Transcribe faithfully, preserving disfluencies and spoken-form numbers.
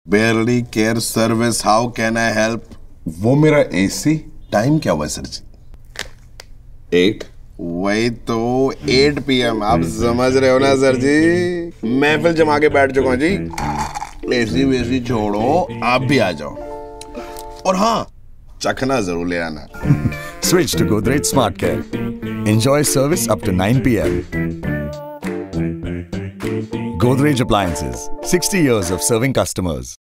बेयरली care service, how can I help? वो मेरा AC. Time क्या हुआ सर जी? एट। वही तो एट पी एम। आप समझ रहे हो ना सर जी, महफिल जमा के बैठ चुका हूं जी। एसी वेसी छोड़ो, आप भी आ जाओ। और हाँ, चखना जरूर ले आना। Switch to Godrej SmartCare. Enjoy service up to nine p m Godrej Appliances, sixty years of serving customers.